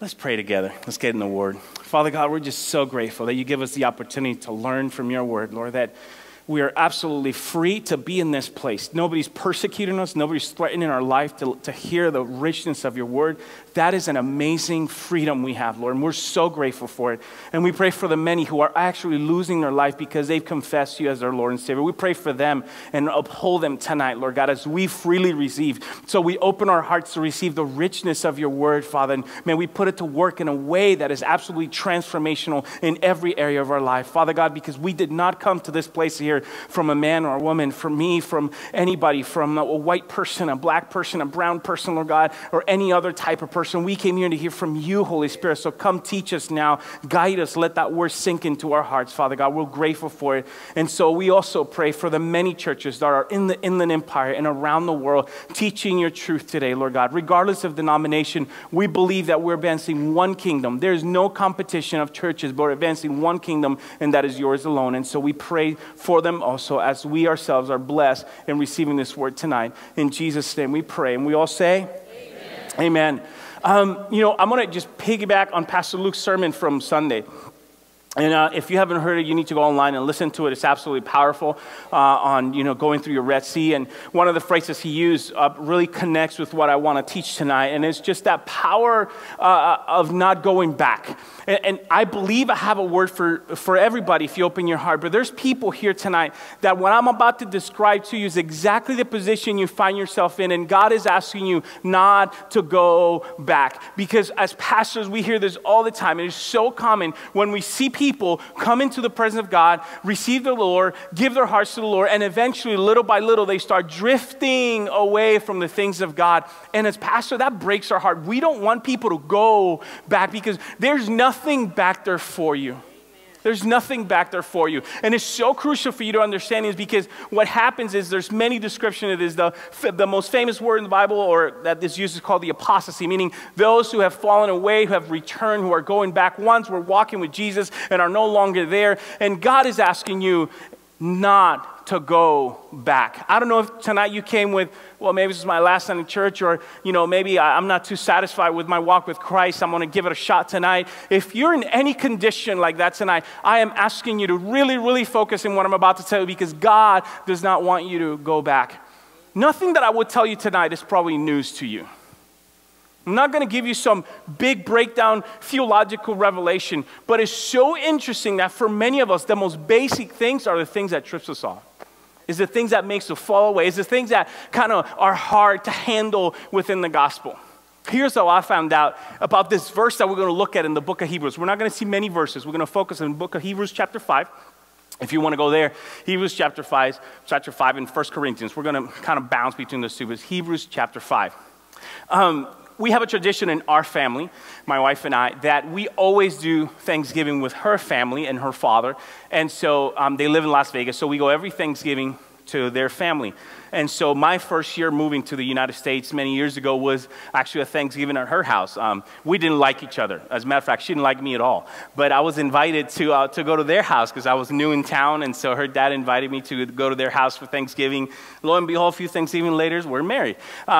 Let's pray together. Let's get in the Word. Father God, we're just so grateful that you give us the opportunity to learn from your Word, Lord, that we are absolutely free to be in this place. Nobody's persecuting us. Nobody's threatening our life to hear the richness of your Word. That is an amazing freedom we have, Lord, and we're so grateful for it. And we pray for the many who are actually losing their life because they've confessed you as their Lord and Savior. We pray for them and uphold them tonight, Lord God, as we freely receive. So we open our hearts to receive the richness of your Word, Father, and may we put it to work in a way that is absolutely transformational in every area of our life. Father God, because we did not come to this place here from a man or a woman, from me, from anybody, from a white person, a black person, a brown person, Lord God, or any other type of person. We came here to hear from you, Holy Spirit. So come teach us now, guide us, let that word sink into our hearts, Father God. We're grateful for it. And so we also pray for the many churches that are in the Inland Empire and around the world teaching your truth today, Lord God. Regardless of denomination, we believe that we're advancing one kingdom. There's no competition of churches, but we're advancing one kingdom, and that is yours alone. And so we pray for them also as we ourselves are blessed in receiving this word tonight. In Jesus' name we pray. And we all say, Amen. I'm going to just piggyback on Pastor Luke's sermon from Sunday. And if you haven't heard it, you need to go online and listen to it. It's absolutely powerful on, going through your Red Sea. And one of the phrases he used really connects with what I want to teach tonight. And it's just that power of not going back. And I believe I have a word for everybody if you open your heart. But there's people here tonight that what I'm about to describe to you is exactly the position you find yourself in. And God is asking you not to go back. Because as pastors, we hear this all the time. It is so common when we see people come into the presence of God, receive the Lord, give their hearts to the Lord, and eventually, little by little, they start drifting away from the things of God. And as pastor, that breaks our heart. We don't want people to go back because there's nothing back there for you. There's nothing back there for you. And it's so crucial for you to understand is because what happens is there's many descriptions. It is the most famous word in the Bible, or that this use is called the apostasy, meaning those who have fallen away, who have returned, who are going back. Once were walking with Jesus and are no longer there. And God is asking you not to go back. I don't know if tonight you came with, well, maybe this is my last night in church, or, maybe I'm not too satisfied with my walk with Christ. I'm going to give it a shot tonight. If you're in any condition like that tonight, I am asking you to really, really focus on what I'm about to tell you, because God does not want you to go back. Nothing that I would tell you tonight is probably news to you. I'm not going to give you some big breakdown theological revelation, but it's so interesting that for many of us, the most basic things are the things that trips us off. Is the things that makes us fall away. Is the things that kind of are hard to handle within the gospel. Here's how I found out about this verse that we're going to look at in the book of Hebrews. We're not going to see many verses. We're going to focus on the book of Hebrews chapter 5. If you want to go there, Hebrews chapter 5 and 1 Corinthians. We're going to kind of bounce between those two, but it's Hebrews chapter 5. We have a tradition in our family, my wife and I, that we always do Thanksgiving with her family and her father. And so they live in Las Vegas, so we go every Thanksgiving to their family. And so my first year moving to the United States many years ago was actually a Thanksgiving at her house. We didn't like each other. As a matter of fact, she didn't like me at all. But I was invited to go to their house because I was new in town, and so her dad invited me to go to their house for Thanksgiving. Lo and behold, a few Thanksgiving later, we're married.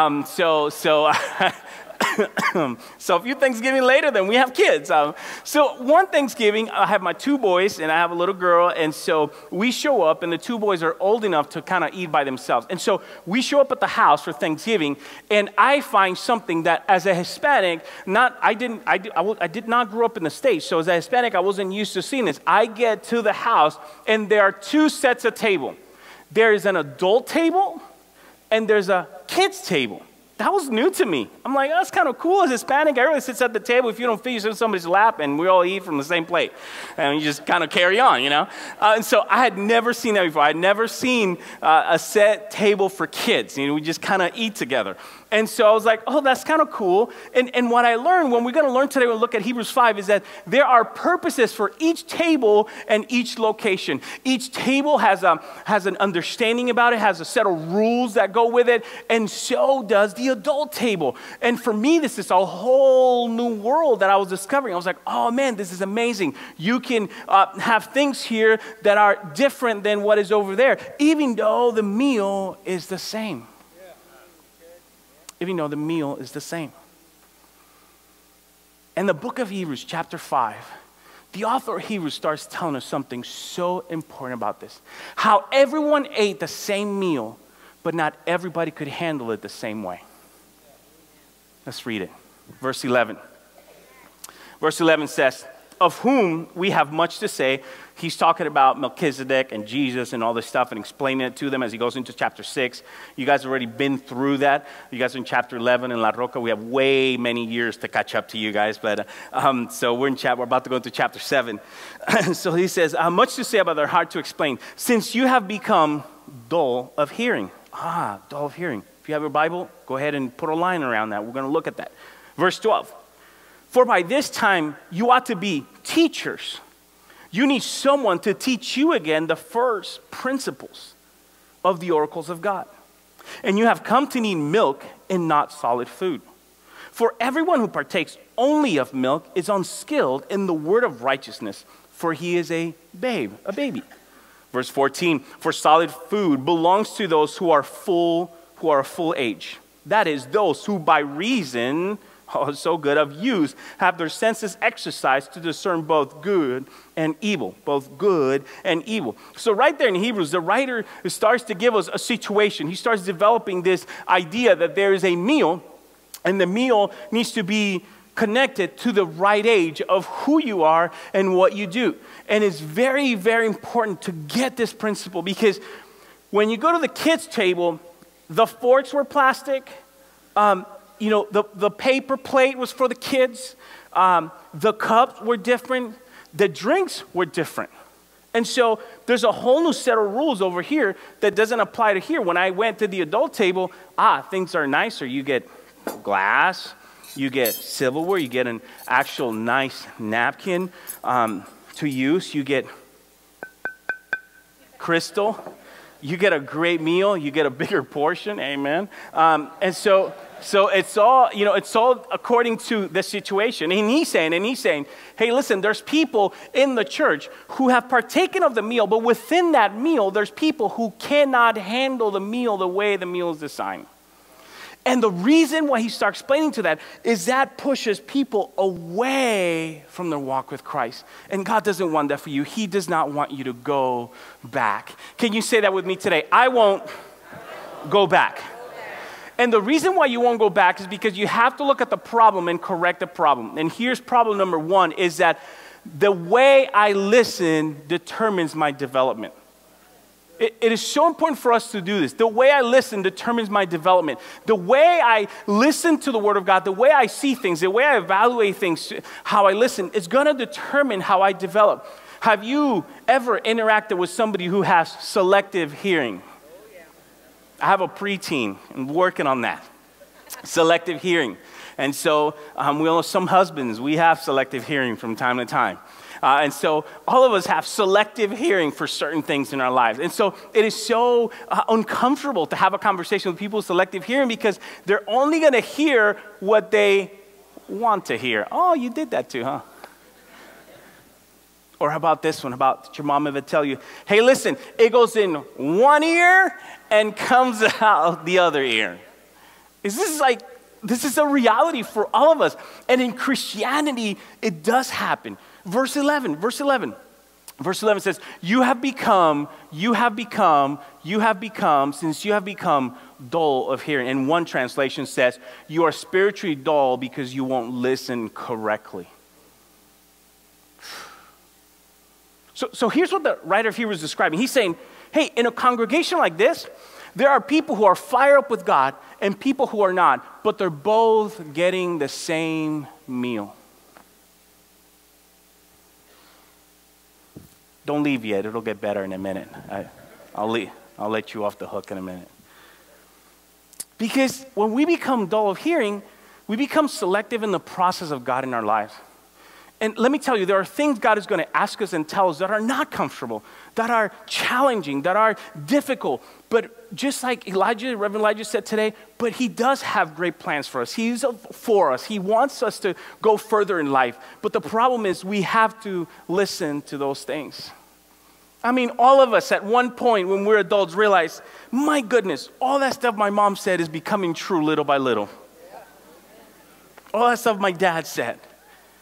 So a few Thanksgiving later, then we have kids. So one Thanksgiving, I have my two boys, and I have a little girl, and so we show up, and the two boys are old enough to kind of eat by themselves. And so we show up at the house for Thanksgiving, and I find something that as a Hispanic, I did not grow up in the States, so as a Hispanic, I wasn't used to seeing this. I get to the house, and there are two sets of table. There is an adult table, and there's a kids table. That was new to me. I'm like, that's kind of cool. As Hispanic, everybody sits at the table. If you don't fit, you sit in somebody's lap, and we all eat from the same plate. And you just kind of carry on, And so I had never seen that before. I had never seen a set table for kids. We just kind of eat together. And so I was like, oh, that's kind of cool. And what I learned, when we're going to learn today, we'll look at Hebrews 5, is that there are purposes for each table and each location. Each table has an understanding about it, has a set of rules that go with it, and so does the adult table. And for me, this is a whole new world that I was discovering. I was like, oh man, this is amazing. You can have things here that are different than what is over there, even though the meal is the same. Even though the meal is the same. In the book of Hebrews, chapter 5, the author of Hebrews starts telling us something so important about this. How everyone ate the same meal, but not everybody could handle it the same way. Let's read it. Verse 11. Verse 11 says, of whom we have much to say. He's talking about Melchizedek and Jesus and all this stuff and explaining it to them as he goes into chapter 6. You guys have already been through that. You guys are in chapter 11 in La Roca. We have way many years to catch up to you guys. But so we're about to go into chapter 7. So he says, much to say about they're hard to explain. Since you have become dull of hearing. Dull of hearing. If you have your Bible, go ahead and put a line around that. We're going to look at that. Verse 12. For by this time you ought to be teachers. You need someone to teach you again the first principles of the oracles of God. And you have come to need milk and not solid food. For everyone who partakes only of milk is unskilled in the word of righteousness, for he is a baby. Verse 14, for solid food belongs to those who are full age. That is, those who by reason so good of use have their senses exercised to discern both good and evil. Both good and evil. So right there in Hebrews, the writer starts to give us a situation. He starts developing this idea that there is a meal, and the meal needs to be connected to the right age of who you are and what you do. And it's very, very important to get this principle, because when you go to the kids' table, the forks were plastic. The paper plate was for the kids. The cups were different. The drinks were different. And so there's a whole new set of rules over here that doesn't apply to here. When I went to the adult table, things are nicer. You get glass, you get silverware, you get an actual nice napkin to use. You get crystal. You get a great meal. You get a bigger portion. Amen. And so it's all, it's all according to the situation. And he's saying, hey, listen, there's people in the church who have partaken of the meal, but within that meal, there's people who cannot handle the meal the way the meal is designed. And the reason why he starts explaining to that is that pushes people away from their walk with Christ. And God doesn't want that for you. He does not want you to go back. Can you say that with me today? I won't go back. And the reason why you won't go back is because you have to look at the problem and correct the problem. And here's problem number one, is that the way I listen determines my development. It is so important for us to do this. The way I listen determines my development. The way I listen to the Word of God, the way I see things, the way I evaluate things, how I listen, is going to determine how I develop. Have you ever interacted with somebody who has selective hearing? I have a preteen and working on that. Selective hearing. And so we all know some husbands, we have selective hearing from time to time. And so all of us have selective hearing for certain things in our lives. And so it is so uncomfortable to have a conversation with people with selective hearing, because they're only going to hear what they want to hear. Oh, you did that too, huh? Or how about this one? How about your mom ever tell you, hey, listen, it goes in one ear and comes out the other ear. This is a reality for all of us. And in Christianity, it does happen. Verse 11 says, since you have become dull of hearing. And one translation says, you are spiritually dull because you won't listen correctly. So here's what the writer of Hebrews is describing. He's saying, hey, in a congregation like this, there are people who are fired up with God and people who are not, but they're both getting the same meal. Don't leave yet. It'll get better in a minute. I'll let you off the hook in a minute. Because when we become dull of hearing, we become selective in the process of God in our lives. And let me tell you, there are things God is going to ask us and tell us that are not comfortable, that are challenging, that are difficult. But just like Reverend Elijah said today, but he does have great plans for us. He's for us. He wants us to go further in life. But the problem is we have to listen to those things. I mean, all of us at one point when we're adults realize, my goodness, all that stuff my mom said is becoming true little by little. All that stuff my dad said.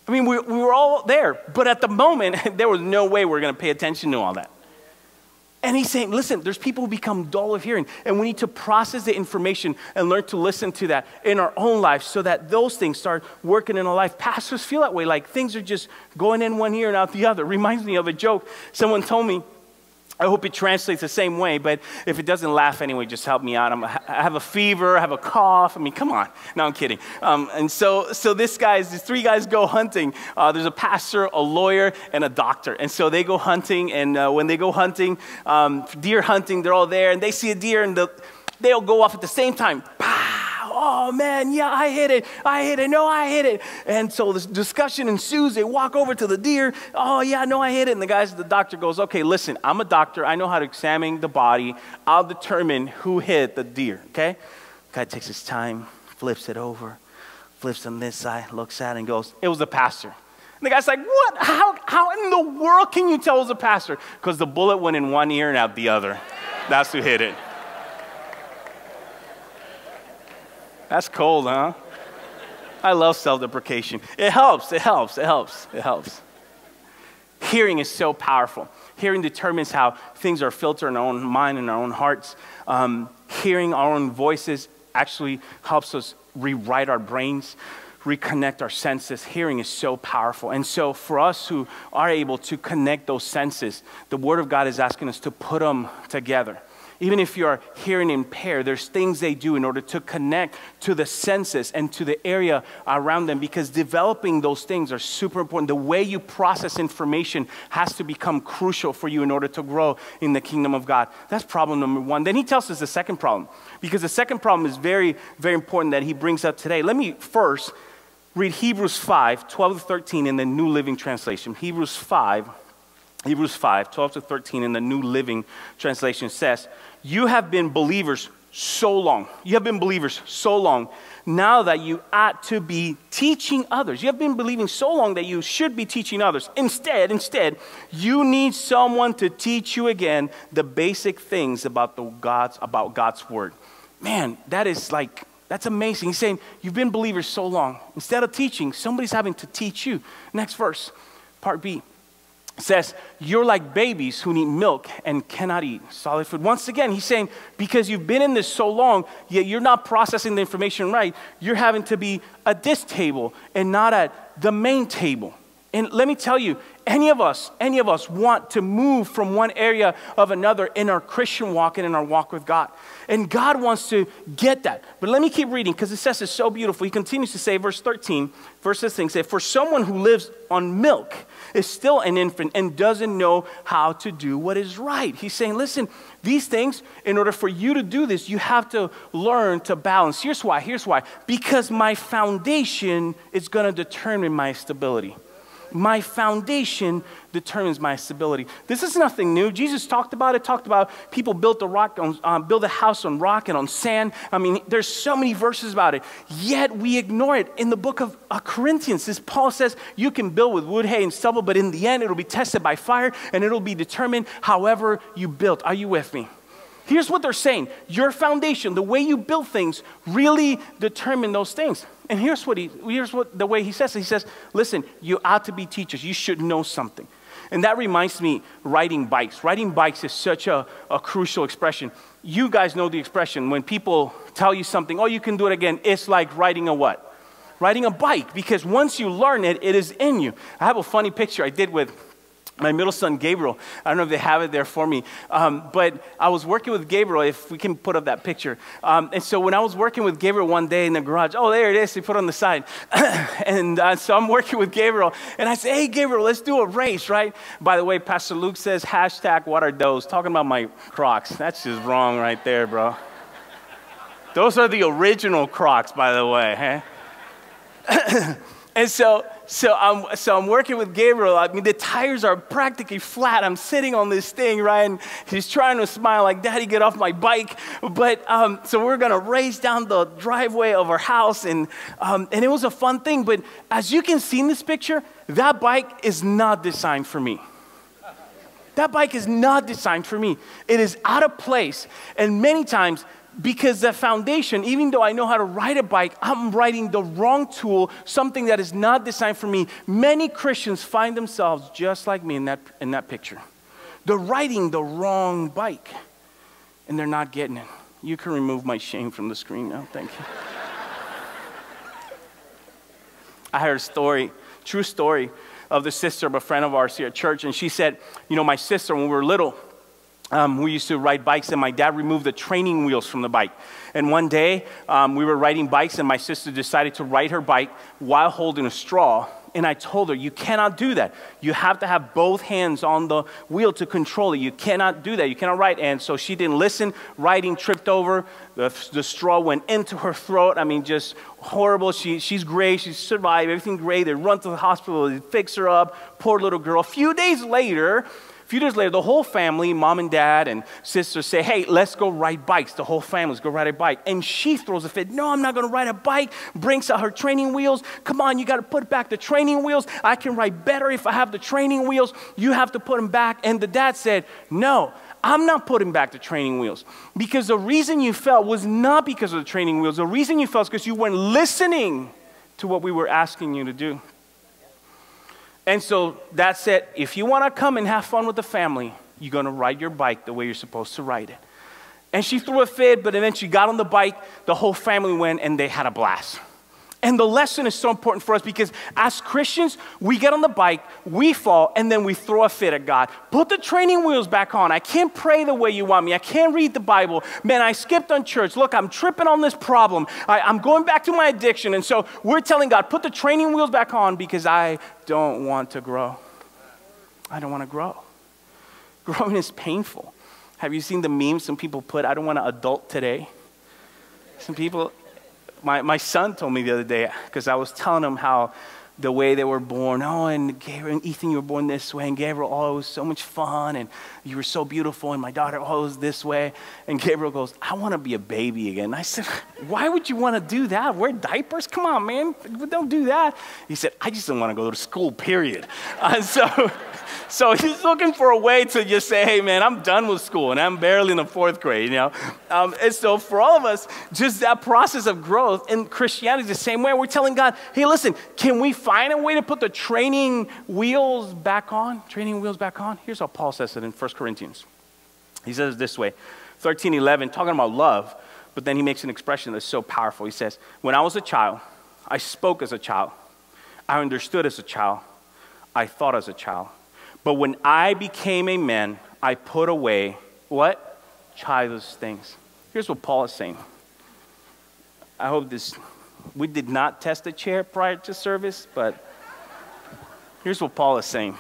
I mean, we were all there, but at the moment, there was no way we were going to pay attention to all that. And he's saying, listen, there's people who become dull of hearing, and we need to process the information and learn to listen to that in our own life so that those things start working in our life. Pastors feel that way, like things are just going in one ear and out the other. Reminds me of a joke someone told me. I hope it translates the same way, but if it doesn't laugh anyway, just help me out. I have a fever, I have a cough. I mean, come on. No, I'm kidding. And so these three guys go hunting. There's a pastor, a lawyer, and a doctor. And so they go hunting, and when they go hunting, deer hunting, they're all there, and they see a deer, and they'll go off at the same time. Oh, man, yeah, I hit it. No, I hit it. And so this discussion ensues. They walk over to the deer. Oh, yeah, no, I hit it. And the doctor goes, okay, listen, I'm a doctor. I know how to examine the body. I'll determine who hit the deer, okay? Guy takes his time, flips it over, flips on this side, looks at it and goes, it was the pastor. And the guy's like, what? How in the world can you tell it was a pastor? Because the bullet went in one ear and out the other. That's who hit it. That's cold, huh? I love self-deprecation. It helps. Hearing is so powerful. Hearing determines how things are filtered in our own mind and our own hearts. Hearing our own voices actually helps us rewrite our brains, reconnect our senses. Hearing is so powerful. And so for us who are able to connect those senses, the Word of God is asking us to put them together. Even if you are hearing impaired, there's things they do in order to connect to the senses and to the area around them, because developing those things are super important. The way you process information has to become crucial for you in order to grow in the kingdom of God. That's problem number one. Then he tells us the second problem, because the second problem is very, very important that he brings up today. Let me first read Hebrews 5, 12 to 13 in the New Living Translation. Hebrews 5, 12 to 13 in the New Living Translation says, you have been believers so long. You have been believers so long now that you ought to be teaching others. You have been believing so long that you should be teaching others. Instead, you need someone to teach you again the basic things about God's word. Man, that's amazing. He's saying, you've been believers so long. Instead of teaching, somebody's having to teach you. Next verse, part B. Says, you're like babies who need milk and cannot eat solid food. Once again, he's saying, because you've been in this so long, yet you're not processing the information right, you're having to be at this table and not at the main table. And let me tell you, any of us want to move from one area of another in our Christian walk and in our walk with God. And God wants to get that. But let me keep reading, because it says it's so beautiful. He continues to say, verse 13, verses 6, say, for someone who lives on milk is still an infant and doesn't know how to do what is right. He's saying, listen, these things, in order for you to do this, you have to learn to balance. Here's why. Because my foundation is going to determine my stability. My foundation determines my stability. This is nothing new. Jesus talked about people built a house on rock and on sand. I mean, there's so many verses about it. Yet we ignore it. In the book of Corinthians, Paul says you can build with wood, hay, and stubble, but in the end, it'll be tested by fire, and it'll be determined however you built. Are you with me? Here's what they're saying. Your foundation, the way you build things, really determine those things. And here's the way he says it. He says, listen, you ought to be teachers. You should know something. And that reminds me, riding bikes. Riding bikes is such a crucial expression. You guys know the expression. When people tell you something, oh, you can do it again. It's like riding a what? Riding a bike. Because once you learn it, it is in you. I have a funny picture I did with my middle son, Gabriel. I don't know if they have it there for me. But I was working with Gabriel, if we can put up that picture. And so when I was working with Gabriel one day in the garage, oh, there it is. They put it on the side. And so I'm working with Gabriel. And I say, hey, Gabriel, let's do a race, right? By the way, Pastor Luke says, #what are those? Talking about my Crocs. That's just wrong right there, bro. Those are the original Crocs, by the way. Huh? And so I'm working with Gabriel. I mean, the tires are practically flat. I'm sitting on this thing, right? And he's trying to smile like, Daddy, get off my bike. But so we're going to race down the driveway of our house. And it was a fun thing. But as you can see in this picture, that bike is not designed for me. That bike is not designed for me. It is out of place. And many times, Because the foundation, even though I know how to ride a bike, I'm riding the wrong tool, something that is not designed for me. Many Christians find themselves just like me in that picture. They're riding the wrong bike, and they're not getting it. You can remove my shame from the screen now. Thank you. I heard a story, true story, of the sister of a friend of ours here at church, and she said, my sister, when we were little, we used to ride bikes, and my dad removed the training wheels from the bike. And one day, we were riding bikes, and my sister decided to ride her bike while holding a straw. And I told her, you cannot do that. You have to have both hands on the wheel to control it. You cannot do that. You cannot ride. And so she didn't listen. Riding, tripped over. The straw went into her throat. I mean, just horrible. She's great. She survived. Everything great. They run to the hospital. They fix her up. Poor little girl. A few days later, the whole family, mom and dad and sister say, hey, let's go ride bikes. The whole family's go ride a bike. And she throws a fit. No, I'm not going to ride a bike. Brings out her training wheels. Come on, you got to put back the training wheels. I can ride better if I have the training wheels. You have to put them back. And the dad said, no, I'm not putting back the training wheels. Because the reason you fell was not because of the training wheels. The reason you fell is because you weren't listening to what we were asking you to do. And so that said, if you want to come and have fun with the family, you're going to ride your bike the way you're supposed to ride it. And she threw a fit, but then she got on the bike. The whole family went, and they had a blast. And the lesson is so important for us because as Christians, we get on the bike, we fall, and then we throw a fit at God. Put the training wheels back on. I can't pray the way you want me. I can't read the Bible. Man, I skipped on church. Look, I'm tripping on this problem. I'm going back to my addiction. And so we're telling God, put the training wheels back on because I don't want to grow. I don't want to grow. Growing is painful. Have you seen the memes some people put, I don't want to adult today? Some people... My son told me the other day, because I was telling him how the way they were born, and Gabriel and Ethan, you were born this way, and Gabriel, it was so much fun, and you were so beautiful, and my daughter, it was this way. And Gabriel goes, I want to be a baby again. And I said, why would you want to do that? Wear diapers? Come on, man. Don't do that. He said, I just don't want to go to school, period. So he's looking for a way to just say, hey, man, I'm done with school, and I'm barely in the 4th grade, And so for all of us, just that process of growth in Christianity is the same way. We're telling God, hey, listen, can we find a way to put the training wheels back on? Training wheels back on? Here's how Paul says it in 1 Corinthians. He says it this way, 13:11, talking about love, but then he makes an expression that's so powerful. He says, when I was a child, I spoke as a child. I understood as a child. I thought as a child. But when I became a man, I put away, what? Childish things. Here's what Paul is saying. I hope we did not test the chair prior to service, but here's what Paul is saying.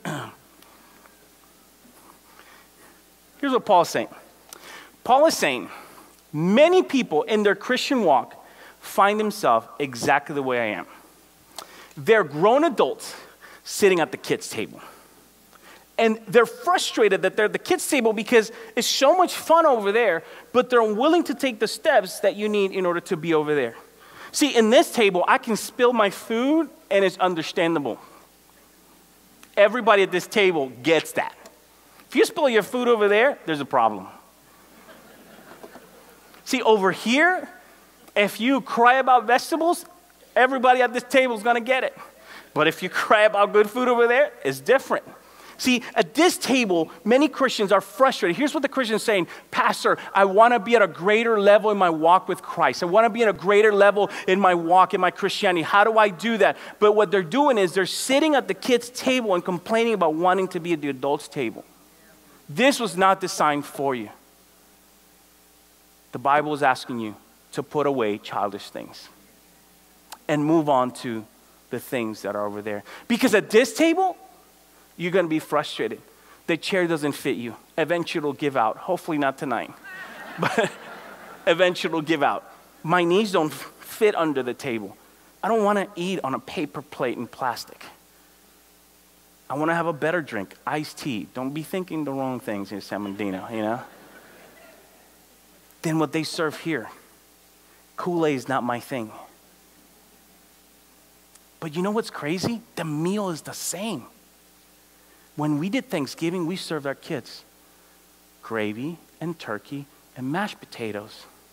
Here's what Paul is saying. Paul is saying, many people in their Christian walk find themselves exactly the way I am. They're grown adults sitting at the kids' table. And they're frustrated that they're at the kids' table because it's so much fun over there, but they're unwilling to take the steps that you need in order to be over there. See, in this table, I can spill my food, and it's understandable. Everybody at this table gets that. If you spill your food over there, there's a problem. See, over here, if you cry about vegetables, everybody at this table is going to get it. But if you cry about good food over there, it's different. See, at this table, many Christians are frustrated. Here's what the Christian is saying. Pastor, I want to be at a greater level in my walk with Christ. I want to be at a greater level in my walk, in my Christianity. How do I do that? But what they're doing is they're sitting at the kids' table and complaining about wanting to be at the adults' table. This was not designed for you. The Bible is asking you to put away childish things and move on to the things that are over there. Because at this table, you're going to be frustrated. The chair doesn't fit you. Eventually it'll give out. Hopefully not tonight. But eventually it'll give out. My knees don't fit under the table. I don't want to eat on a paper plate in plastic. I want to have a better drink, iced tea. Don't be thinking the wrong things in San Bernardino, Than what they serve here. Kool-Aid is not my thing. But you know what's crazy? The meal is the same. When we did Thanksgiving, we served our kids gravy and turkey and mashed potatoes.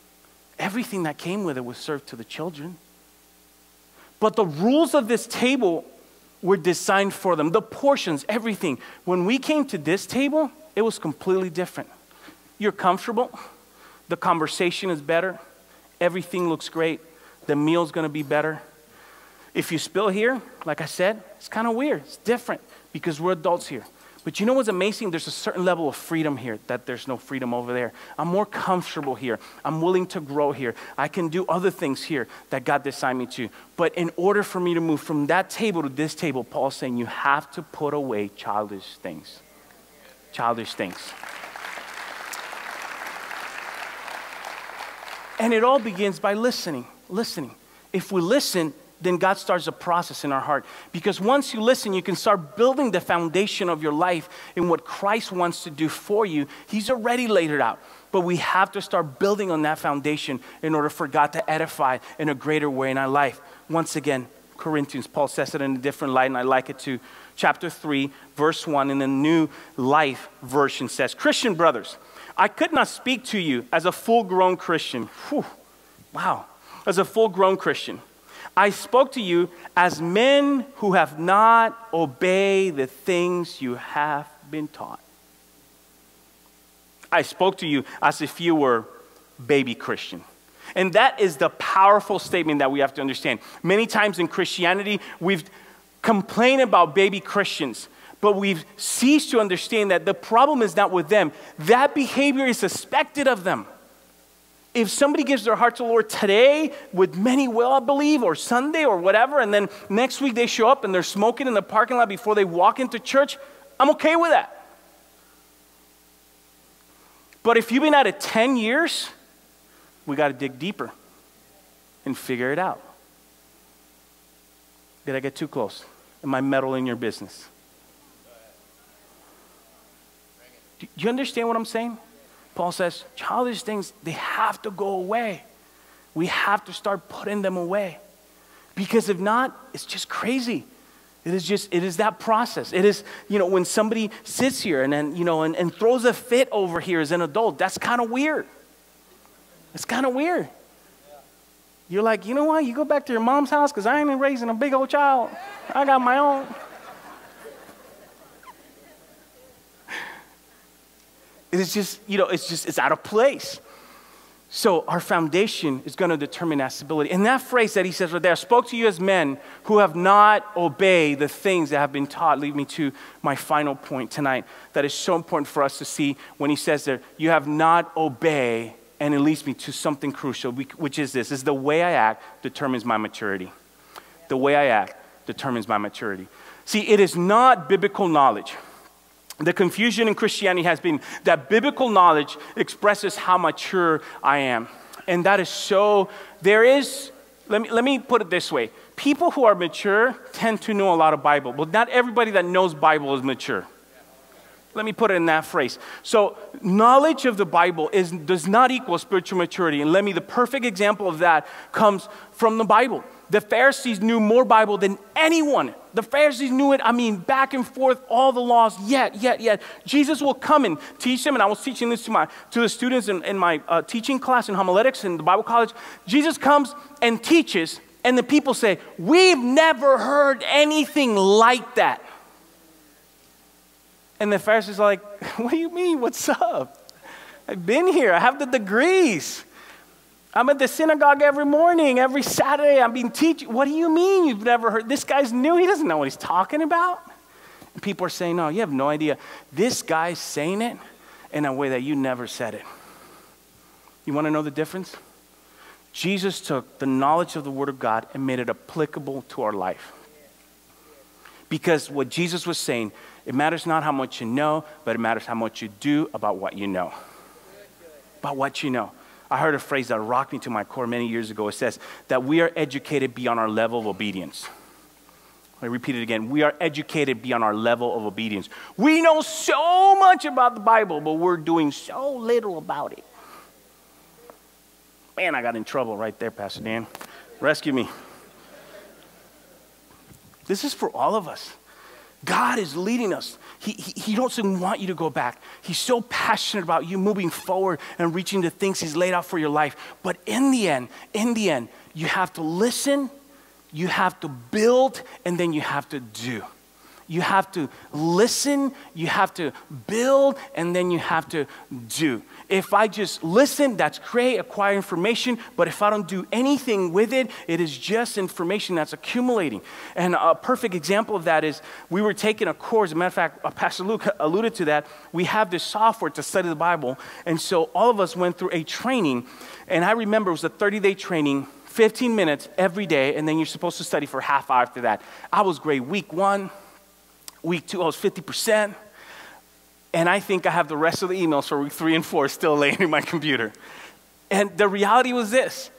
everything that came with it was served to the children. But the rules of this table were designed for them. The portions, everything. When we came to this table, it was completely different. You're comfortable. The conversation is better. Everything looks great. The meal's going to be better. If you spill here, like I said, it's kind of weird. It's different because we're adults here. But you know what's amazing? There's a certain level of freedom here that there's no freedom over there. I'm more comfortable here. I'm willing to grow here. I can do other things here that God designed me to. But in order for me to move from that table to this table, Paul's saying you have to put away childish things. Childish things. And it all begins by listening. Listening. If we listen, then God starts a process in our heart. Because once you listen, you can start building the foundation of your life in what Christ wants to do for you. He's already laid it out. But we have to start building on that foundation in order for God to edify in a greater way in our life. Once again, Corinthians, Paul says it in a different light, and I like it too. Chapter 3, verse 1 in the New Life Version says, Christian brothers, I could not speak to you as a full-grown Christian. Whew, wow. As a full-grown Christian. I spoke to you as men who have not obeyed the things you have been taught. I spoke to you as if you were baby Christian. And that is the powerful statement that we have to understand. Many times in Christianity, we've complained about baby Christians, but we've ceased to understand that the problem is not with them. That behavior is expected of them. If somebody gives their heart to the Lord today, with many will, I believe, or Sunday or whatever, and then next week they show up and they're smoking in the parking lot before they walk into church, I'm okay with that. But if you've been at it 10 years, we got to dig deeper and figure it out. Did I get too close? Am I meddling in your business? Do you understand what I'm saying? Paul says, childish things, they have to go away. We have to start putting them away. Because if not, it's just crazy. It is that process. It is, when somebody sits here and then, and throws a fit over here as an adult, that's kind of weird. It's kind of weird. You're like, you know what? You go back to your mom's house because I ain't raising a big old child. I got my own. It's just, it's out of place. So our foundation is going to determine that stability. And that phrase that he says right there, I spoke to you as men who have not obeyed the things that have been taught, lead me to my final point tonight that is so important for us to see when he says there, you have not obeyed, and it leads me to something crucial, which is this, is the way I act determines my maturity. The way I act determines my maturity. See, it is not biblical knowledge. The confusion in Christianity has been that biblical knowledge expresses how mature I am. And that is so, let me put it this way. People who are mature tend to know a lot of Bible, but not everybody that knows Bible is mature. Let me put it in that phrase. So knowledge of the Bible does not equal spiritual maturity. And the perfect example of that comes from the Bible. The Pharisees knew more Bible than anyone. The Pharisees knew it, back and forth, all the laws, yet. Jesus will come and teach them, and I was teaching this to the students in my teaching class in homiletics in the Bible college. Jesus comes and teaches, and the people say, we've never heard anything like that. And the Pharisees are like, what do you mean? What's up? I've been here. I have the degrees. I'm at the synagogue every morning, every Saturday. I've been teaching. What do you mean you've never heard? This guy's new. He doesn't know what he's talking about. And people are saying, no, you have no idea. This guy's saying it in a way that you never said it. You want to know the difference? Jesus took the knowledge of the Word of God and made it applicable to our life. Because what Jesus was saying, it matters not how much you know, but it matters how much you do about what you know. About what you know. I heard a phrase that rocked me to my core many years ago. It says that we are educated beyond our level of obedience. I repeat it again. We are educated beyond our level of obedience. We know so much about the Bible, but we're doing so little about it. Man, I got in trouble right there, Pastor Dan. Rescue me. This is for all of us. God is leading us. He doesn't want you to go back. He's so passionate about you moving forward and reaching the things he's laid out for your life. But in the end, you have to listen, you have to build, and then you have to do. You have to listen, you have to build, and then you have to do. If I just listen, that's great, acquire information, but if I don't do anything with it, it is just information that's accumulating. And a perfect example of that is we were taking a course, as a matter of fact, Pastor Luke alluded to that. We have this software to study the Bible, and so all of us went through a training, and I remember it was a 30-day training, 15 minutes every day, and then you're supposed to study for half hour after that. I was great week 1. Week 2, I was 50%. And I think I have the rest of the emails for week 3 and 4 still laying in my computer. And the reality was this.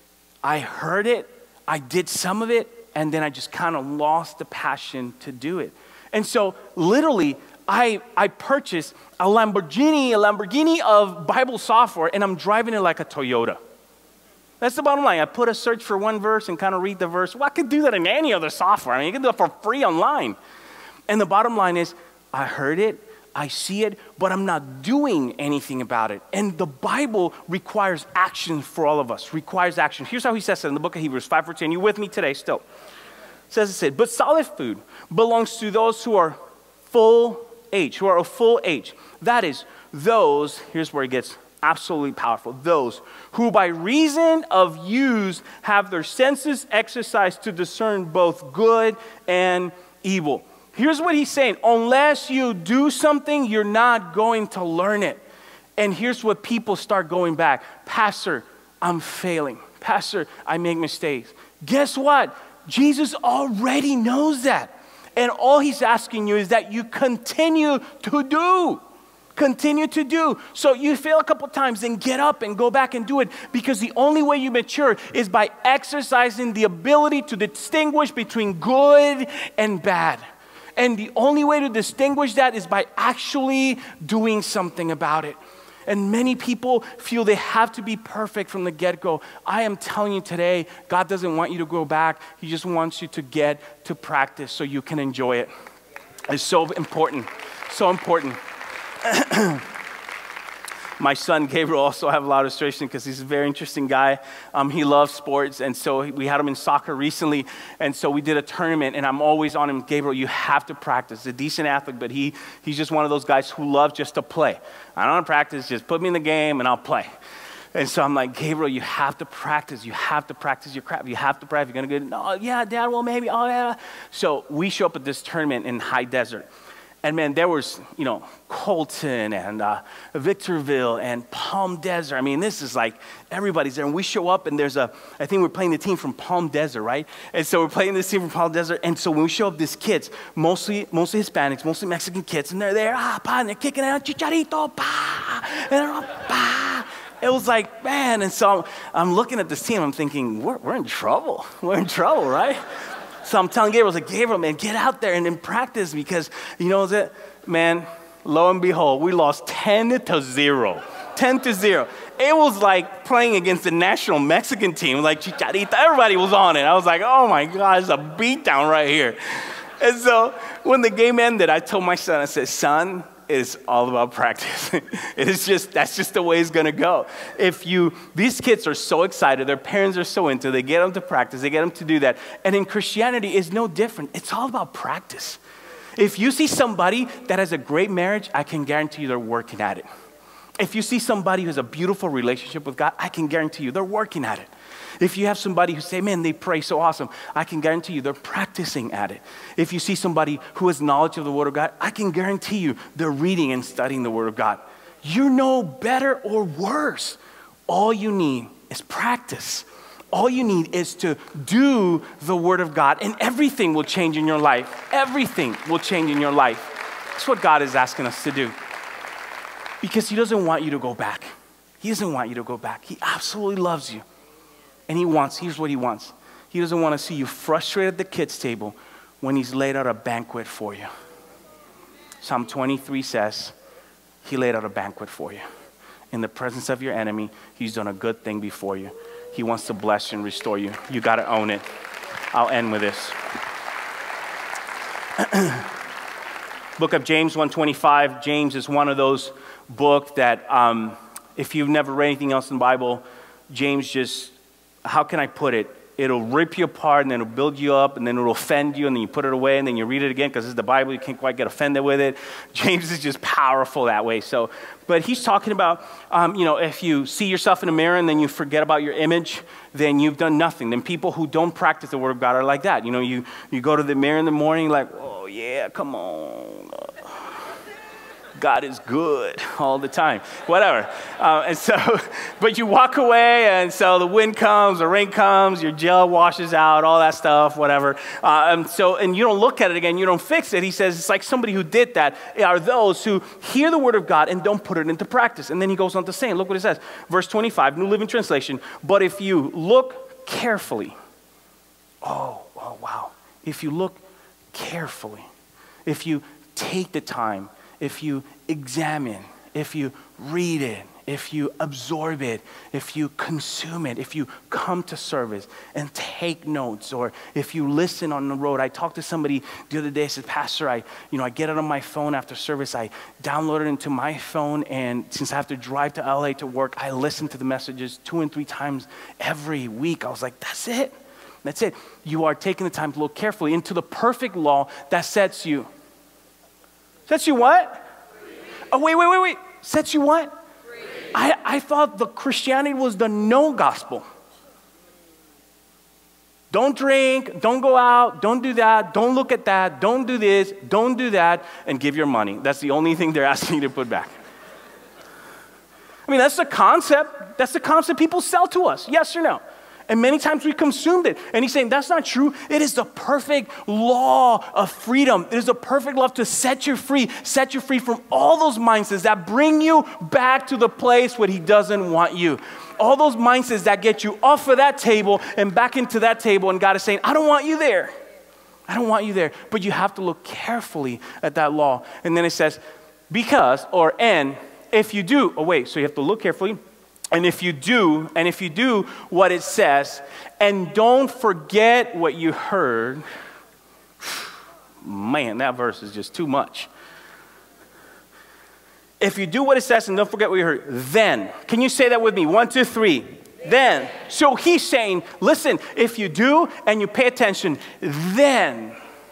I heard it, I did some of it, and then I just kind of lost the passion to do it. And so literally, I purchased a Lamborghini of Bible software, and I'm driving it like a Toyota. That's the bottom line. I put a search for one verse and kind of read the verse. Well, I could do that in any other software. I mean, you can do it for free online. And the bottom line is, I heard it, I see it, but I'm not doing anything about it. And the Bible requires action for all of us, requires action. Here's how he says it in the book of Hebrews 5:14. You with me today still? It says, but solid food belongs to those who are full age, who are of full age. That is, those, here's where it gets absolutely powerful, those who by reason of use have their senses exercised to discern both good and evil. Here's what he's saying. Unless you do something, you're not going to learn it. And here's what people start going back. Pastor, I'm failing. Pastor, I make mistakes. Guess what? Jesus already knows that. And all he's asking you is that you continue to do. Continue to do. So you fail a couple times, then get up and go back and do it. Because the only way you mature is by exercising the ability to distinguish between good and bad. And the only way to distinguish that is by actually doing something about it. And many people feel they have to be perfect from the get-go. I am telling you today, God doesn't want you to go back. He just wants you to get to practice so you can enjoy it. It's so important, so important. My son, Gabriel, also have a lot of illustration because he's a very interesting guy. He loves sports, and so we had him in soccer recently, and so we did a tournament, and I'm always on him, Gabriel, you have to practice. He's a decent athlete, but he's just one of those guys who loves just to play. I don't want to practice, just put me in the game, and I'll play. And so I'm like, Gabriel, you have to practice. You have to practice your crap. You have to practice. You're going to get, no, yeah, Dad, well, maybe, oh, yeah. So we show up at this tournament in High Desert. And man, there was, Colton and Victorville and Palm Desert. I mean, this is like everybody's there. And we show up and I think we're playing the team from Palm Desert, right? And so we're playing this team from Palm Desert. And so when we show up, these kids, mostly Hispanics, mostly Mexican kids, and they're there, and they're kicking out, chicharito, and it was like, man. And so I'm looking at this team, I'm thinking, we're in trouble. We're in trouble, right? So I'm telling Gabriel, Gabriel, man, get out there and then practice because, man, lo and behold, we lost 10-0. 10-0. It was like playing against the national Mexican team, like Chicharito. Everybody was on it. I was like, oh my God, it's a beatdown right here. And so when the game ended, I told my son, I said, son, it's all about practice. That's just the way it's gonna go. These kids are so excited, their parents are so into it, they get them to practice, they get them to do that. And in Christianity, it's no different. It's all about practice. If you see somebody that has a great marriage, I can guarantee you they're working at it. If you see somebody who has a beautiful relationship with God, I can guarantee you they're working at it. If you have somebody who say, man, they pray so awesome, I can guarantee you they're practicing at it. If you see somebody who has knowledge of the Word of God, I can guarantee you they're reading and studying the Word of God. You're no better or worse. All you need is practice. All you need is to do the Word of God, and everything will change in your life. Everything will change in your life. That's what God is asking us to do. Because He doesn't want you to go back. He doesn't want you to go back. He absolutely loves you. And here's what He wants. He doesn't want to see you frustrated at the kids' table when He's laid out a banquet for you. Psalm 23 says, He laid out a banquet for you. In the presence of your enemy, He's done a good thing before you. He wants to bless you and restore you. You got to own it. I'll end with this. Book of James 1:25. James is one of those books that if you've never read anything else in the Bible, James just, how can I put it? It'll rip you apart, and then it'll build you up, and then it'll offend you, and then you put it away, and then you read it again because it's the Bible. You can't quite get offended with it. James is just powerful that way. So, but he's talking about, if you see yourself in a mirror and then you forget about your image, then you've done nothing. Then people who don't practice the Word of God are like that. You go to the mirror in the morning like, oh, yeah, come on. God is good all the time, whatever. But you walk away, and so the wind comes, the rain comes, your gel washes out, all that stuff, whatever. And you don't look at it again, you don't fix it. He says it's like somebody who did that are those who hear the Word of God and don't put it into practice. And then he goes on to say, look what it says, verse 25, New Living Translation, but if you look carefully, oh wow, if you look carefully, if you take the time, if you examine, if you read it, if you absorb it, if you consume it, if you come to service and take notes, or if you listen on the road. I talked to somebody the other day, said, Pastor, I get it on my phone after service. I download it into my phone, and since I have to drive to LA to work, I listen to the messages 2 and 3 times every week. I was like, that's it. That's it. You are taking the time to look carefully into the perfect law that sets you. Sets you what? Free. Oh, wait. Sets you what? Free. I thought the Christianity was the no gospel. Don't drink, don't go out, don't do that, don't look at that, don't do this, don't do that, and give your money. That's the only thing they're asking you to put back. I mean, that's the concept. That's the concept people sell to us. Yes or no? And many times we consumed it. And he's saying, that's not true. It is the perfect law of freedom. It is the perfect love to set you free from all those mindsets that bring you back to the place where he doesn't want you. All those mindsets that get you off of that table and back into that table. And God is saying, I don't want you there. I don't want you there. But you have to look carefully at that law. And then it says, and if you do, so you have to look carefully. And if you do what it says, and don't forget what you heard, man, that verse is just too much. If you do what it says and don't forget what you heard, then, can you say that with me? 1, 2, 3. Then. So he's saying, listen, if you do and you pay attention, then,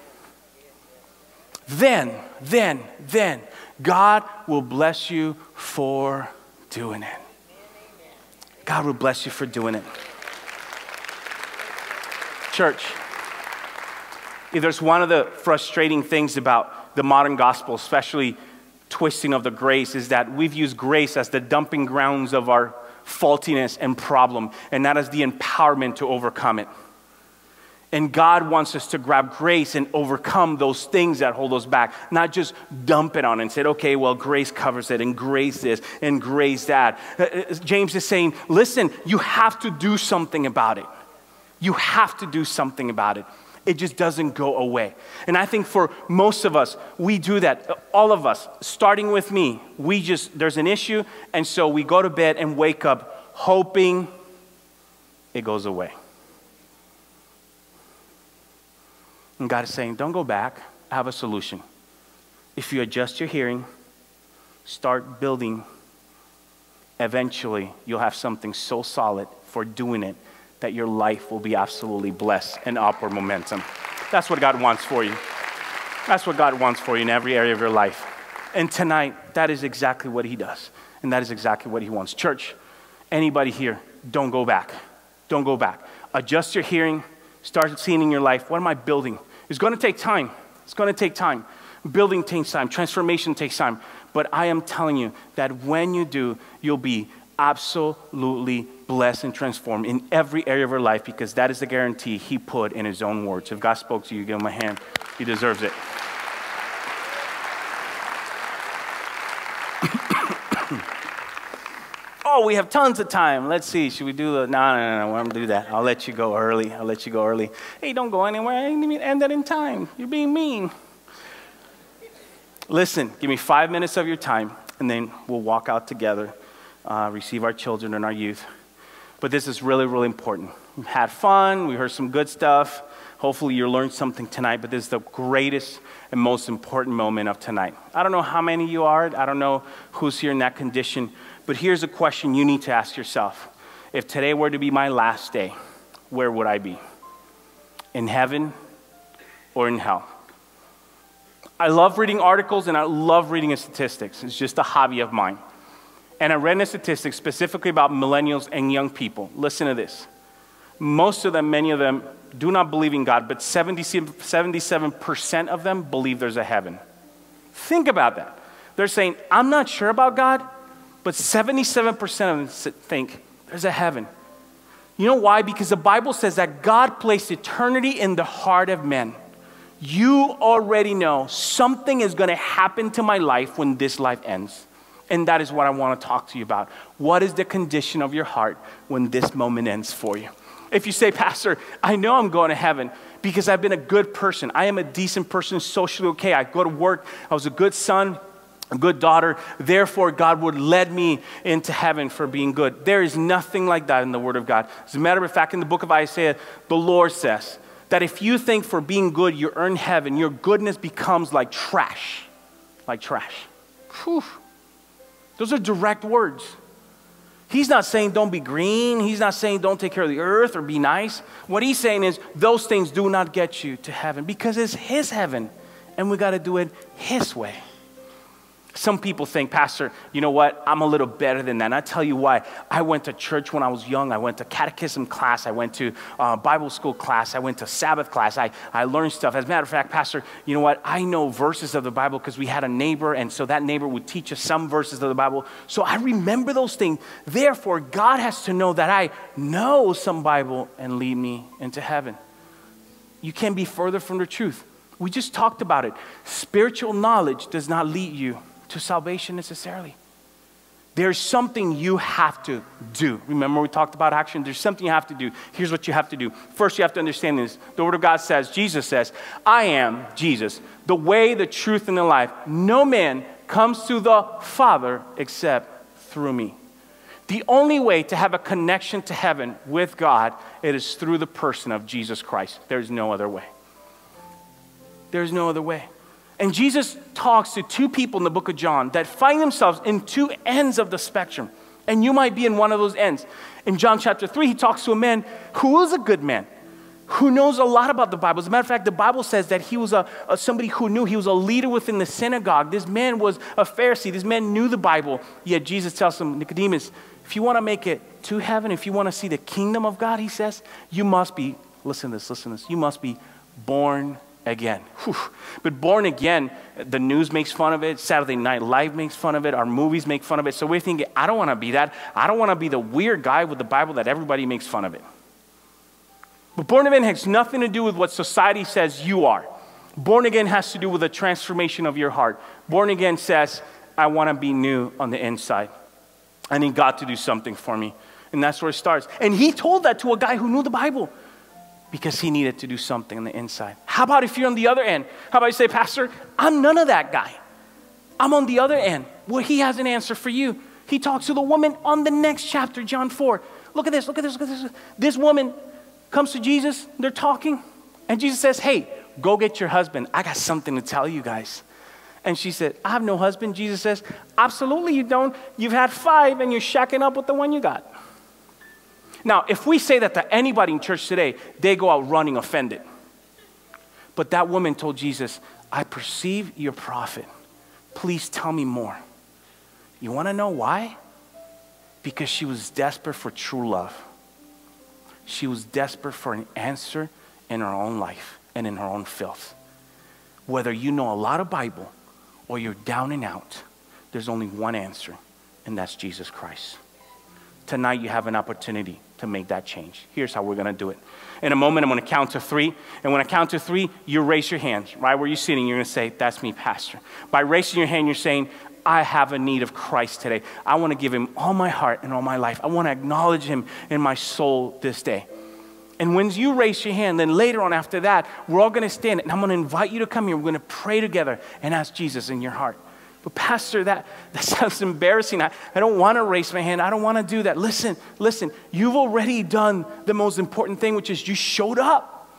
God will bless you for doing it. God will bless you for doing it. Church, if there's one of the frustrating things about the modern gospel, especially twisting of the grace, is that we've used grace as the dumping grounds of our faultiness and problem, and not as the empowerment to overcome it. And God wants us to grab grace and overcome those things that hold us back, not just dump it on and say, okay, well, grace covers it, and grace this, and grace that. James is saying, listen, you have to do something about it. You have to do something about it. It just doesn't go away. And I think for most of us, we do that. All of us, starting with me, there's an issue, and so we go to bed and wake up hoping it goes away. And God is saying, don't go back. I have a solution. If you adjust your hearing, start building, eventually you'll have something so solid for doing it that your life will be absolutely blessed and upward momentum. That's what God wants for you. That's what God wants for you in every area of your life. And tonight, that is exactly what he does. And that is exactly what he wants. Church, anybody here, don't go back. Don't go back. Adjust your hearing. Start seeing in your life, what am I building? It's going to take time. It's going to take time. Building takes time. Transformation takes time. But I am telling you that when you do, you'll be absolutely blessed and transformed in every area of your life, because that is the guarantee he put in his own words. If God spoke to you, give him a hand. He deserves it. Oh, we have tons of time. Let's see. Should we do the... No. I'm going to do that. I'll let you go early. Hey, don't go anywhere. I didn't even end that in time. You're being mean. Listen, give me 5 minutes of your time, and then we'll walk out together, receive our children and our youth. But this is really, really important. We've had fun. We heard some good stuff. Hopefully you learned something tonight, but this is the greatest and most important moment of tonight. I don't know how many you are. I don't know who's here in that condition, but here's a question you need to ask yourself. If today were to be my last day, where would I be? In heaven or in hell? I love reading articles and I love reading statistics. It's just a hobby of mine. And I read a statistic specifically about millennials and young people. Listen to this. Most of them, many of them, do not believe in God, but 77% of them believe there's a heaven. Think about that. They're saying, I'm not sure about God, but 77% of them think there's a heaven. You know why? Because the Bible says that God placed eternity in the heart of men. You already know something is going to happen to my life when this life ends. And that is what I want to talk to you about. What is the condition of your heart when this moment ends for you? If you say, Pastor, I know I'm going to heaven because I've been a good person. I am a decent person, socially okay. I go to work. I was a good son, a good daughter. Therefore, God would lead me into heaven for being good. There is nothing like that in the Word of God. As a matter of fact, in the book of Isaiah, the Lord says that if you think for being good you earn heaven, your goodness becomes like trash. Like trash. Whew. Those are direct words. He's not saying don't be green. He's not saying don't take care of the earth or be nice. What he's saying is those things do not get you to heaven because it's his heaven and we got to do it his way. Some people think, Pastor, you know what? I'm a little better than that. And I tell you why. I went to church when I was young. I went to catechism class. I went to Bible school class. I went to Sabbath class. I learned stuff. As a matter of fact, Pastor, you know what? I know verses of the Bible because we had a neighbor, and so that neighbor would teach us some verses of the Bible. So I remember those things. Therefore, God has to know that I know some Bible and lead me into heaven. You can't be further from the truth. We just talked about it. Spiritual knowledge does not lead you to salvation necessarily. There's something you have to do. Remember we talked about action? There's something you have to do. Here's what you have to do. First, you have to understand this. The Word of God says, Jesus says, I am, Jesus, the way, the truth, and the life. No man comes to the Father except through me. The only way to have a connection to heaven with God, it is through the person of Jesus Christ. There's no other way. There's no other way. And Jesus talks to two people in the book of John that find themselves in two ends of the spectrum. And you might be in one of those ends. In John chapter 3, he talks to a man who is a good man, who knows a lot about the Bible. As a matter of fact, the Bible says that he was somebody who knew. He was a leader within the synagogue. This man was a Pharisee. This man knew the Bible. Yet Jesus tells him, Nicodemus, if you want to make it to heaven, if you want to see the kingdom of God, he says, you must be, listen to this, you must be born again. Whew. But born again, the news makes fun of it. Saturday Night Live makes fun of it. Our movies make fun of it. So we're thinking, I don't want to be that. I don't want to be the weird guy with the Bible that everybody makes fun of it. But born again has nothing to do with what society says you are. Born again has to do with the transformation of your heart. Born again says, I want to be new on the inside. I need God to do something for me. And that's where it starts. And he told that to a guy who knew the Bible, because he needed to do something on the inside. How about if you're on the other end? How about you say, Pastor, I'm none of that guy. I'm on the other end. Well, he has an answer for you. He talks to the woman on the next chapter, John 4. Look at this, look at this, look at this. This woman comes to Jesus, they're talking, and Jesus says, hey, go get your husband. I got something to tell you guys. And she said, I have no husband. Jesus says, absolutely you don't. You've had 5 and you're shacking up with the one you got. Now, if we say that to anybody in church today, they go out running offended. But that woman told Jesus, I perceive you're a prophet. Please tell me more. You want to know why? Because she was desperate for true love. She was desperate for an answer in her own life and in her own filth. Whether you know a lot of Bible or you're down and out, there's only one answer, and that's Jesus Christ. Tonight you have an opportunity to make that change. Here's how we're going to do it. In a moment, I'm going to count to 3. And when I count to 3, you raise your hands. Right where you're sitting, you're going to say, that's me, Pastor. By raising your hand, you're saying, I have a need of Christ today. I want to give him all my heart and all my life. I want to acknowledge him in my soul this day. And when you raise your hand, then later on after that, we're all going to stand. And I'm going to invite you to come here. We're going to pray together and ask Jesus in your heart. But Pastor, that sounds embarrassing. I don't want to raise my hand. I don't want to do that. Listen, you've already done the most important thing, which is you showed up.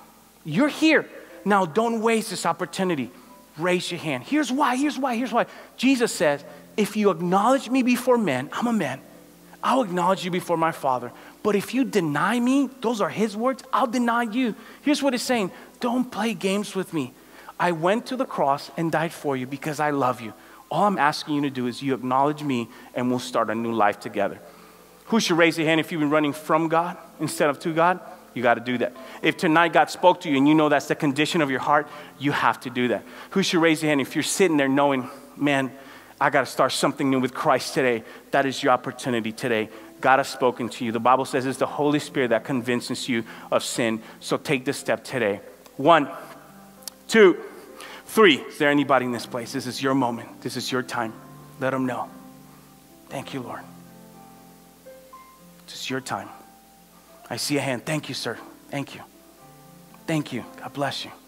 You're here. Now, don't waste this opportunity. Raise your hand. Here's why. Jesus says, if you acknowledge me before men, I'm a man, I'll acknowledge you before my Father. But if you deny me, those are his words, I'll deny you. Here's what he's saying. Don't play games with me. I went to the cross and died for you because I love you. All I'm asking you to do is you acknowledge me and we'll start a new life together. Who should raise their hand if you've been running from God instead of to God? You got to do that. If tonight God spoke to you and you know that's the condition of your heart, you have to do that. Who should raise their hand if you're sitting there knowing, man, I got to start something new with Christ today? That is your opportunity today. God has spoken to you. The Bible says it's the Holy Spirit that convinces you of sin. So take this step today. 1, 2, 3. Is there anybody in this place? This is your moment. This is your time. Let them know. Thank you, Lord. This is your time. I see a hand. Thank you, sir. Thank you. Thank you. God bless you.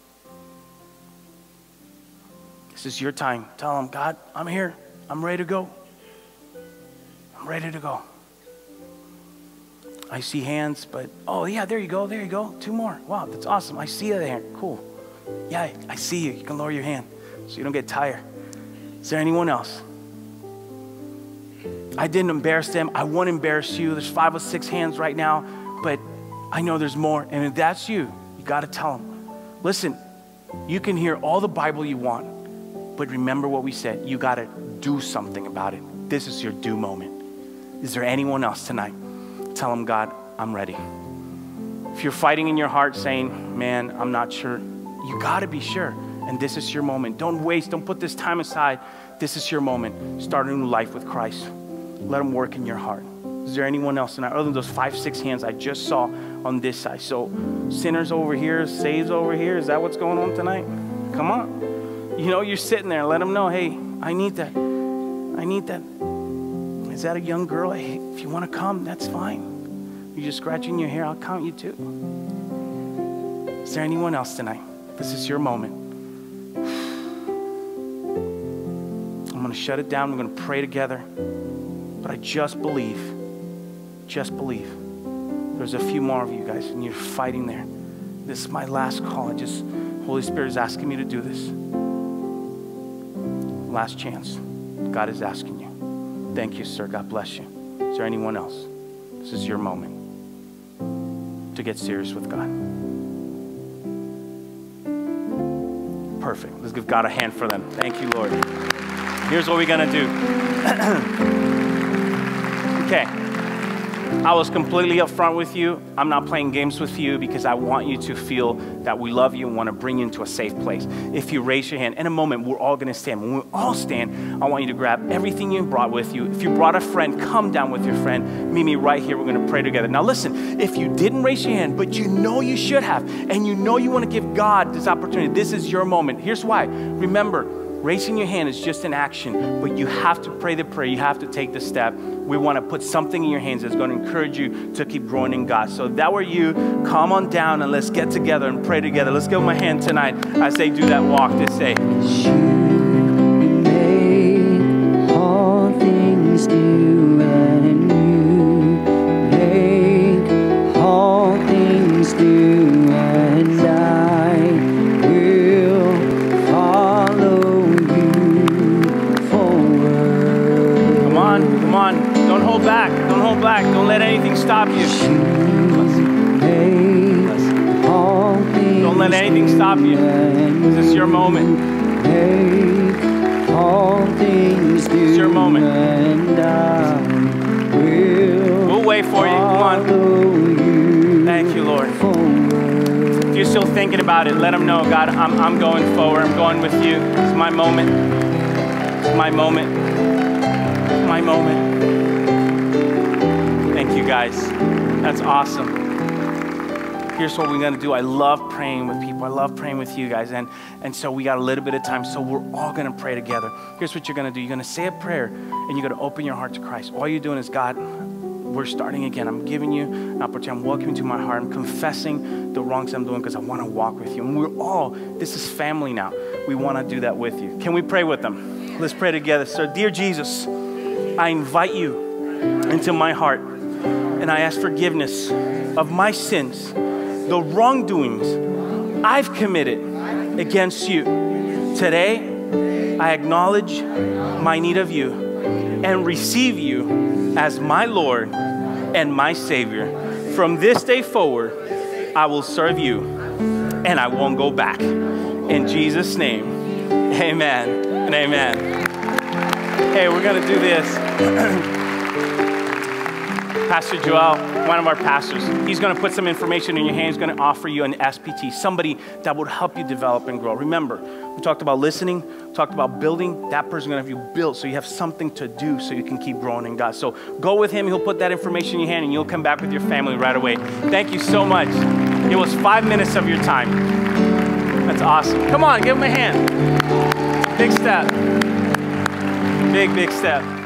This is your time. Tell them, God, I'm here. I'm ready to go. I'm ready to go. I see hands, but, oh, yeah, there you go. There you go. 2 more. Wow, that's awesome. I see it there. Cool. Yeah, I see you. You can lower your hand so you don't get tired. Is there anyone else? I didn't embarrass them. I won't embarrass you. There's 5 or 6 hands right now, but I know there's more. And if that's you, you got to tell them. Listen, you can hear all the Bible you want, but remember what we said. You got to do something about it. This is your do moment. Is there anyone else tonight? Tell them, God, I'm ready. If you're fighting in your heart saying, man, I'm not sure, you got to be sure. And this is your moment. Don't waste. Don't put this time aside. This is your moment. Start a new life with Christ. Let him work in your heart. Is there anyone else tonight? Other than those 5, 6 hands I just saw on this side. So sinners over here, saves over here. Is that what's going on tonight? Come on. You know, you're sitting there. Let them know, hey, I need that. I need that. Is that a young girl? Hey, if you want to come, that's fine. You're just scratching your hair. I'll count you too. Is there anyone else tonight? This is your moment. I'm going to shut it down. We're going to pray together. But I just believe, there's a few more of you guys and you're fighting there. This is my last call. Holy Spirit is asking me to do this. Last chance. God is asking you. Thank you, sir. God bless you. Is there anyone else? This is your moment to get serious with God. Perfect. Let's give God a hand for them. Thank you, Lord. Here's what we're going to do. Okay. I was completely upfront with you. I'm not playing games with you because I want you to feel that we love you and want to bring you into a safe place. If you raise your hand, in a moment, we're all going to stand. When we all stand, I want you to grab everything you brought with you. If you brought a friend, come down with your friend. Meet me right here. We're going to pray together. Now listen, if you didn't raise your hand, but you know you should have, and you know you want to give God this opportunity, this is your moment. Here's why. Remember, raising your hand is just an action, but you have to pray the prayer. You have to take the step. We want to put something in your hands that's going to encourage you to keep growing in God. So if that were you, come on down and let's get together and pray together. Let's give them a hand tonight as they do that walk this day. You make all things new, and you make all things new, and I will follow you forward. Come on, come on. Don't hold back. Don't hold back. Don't let anything stop you. Don't let anything stop you. This is your moment. This is your moment. We'll wait for you. Come on. Thank you, Lord. If you're still thinking about it, let them know, God, I'm going forward. I'm going with you. It's my moment. It's my moment. It's my moment. Thank you, guys. That's awesome. Here's what we're going to do. I love praying with people. I love praying with you guys. And so we got a little bit of time, so we're all going to pray together. Here's what you're going to do. You're going to say a prayer, and you're going to open your heart to Christ. All you're doing is, God, we're starting again. I'm giving you an opportunity. I'm welcoming you to my heart. I'm confessing the wrongs I'm doing because I want to walk with you. And this is family now. We want to do that with you. Can we pray with them? Let's pray together. So, dear Jesus, I invite you into my heart, and I ask forgiveness of my sins, the wrongdoings I've committed against you. Today, I acknowledge my need of you and receive you as my Lord and my Savior. From this day forward, I will serve you and I won't go back. In Jesus' name, amen and amen. Hey, we're going to do this. Pastor Joel, one of our pastors, he's going to put some information in your hand. He's going to offer you an SPT, somebody that would help you develop and grow. Remember, we talked about listening, talked about building. That person's going to have you build so you have something to do so you can keep growing in God. So go with him. He'll put that information in your hand and you'll come back with your family right away. Thank you so much. It was 5 minutes of your time. That's awesome. Come on, give him a hand. Big step. Big step.